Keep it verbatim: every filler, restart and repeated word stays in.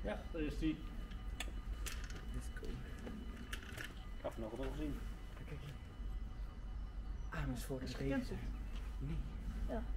Ja, daar is die. Dat is cool. Ik heb nog wel gezien. Kijk hier. Ah, maar is voor de Is beter. gecanceld? Nee. Ja.